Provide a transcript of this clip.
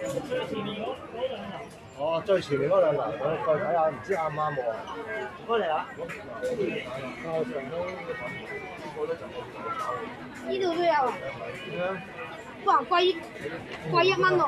哦，最前面嗰兩欄，我再睇下，唔知啱唔啱喎。過嚟啦。 呢度都有啊。 點樣？ 哇，貴1蚊喎。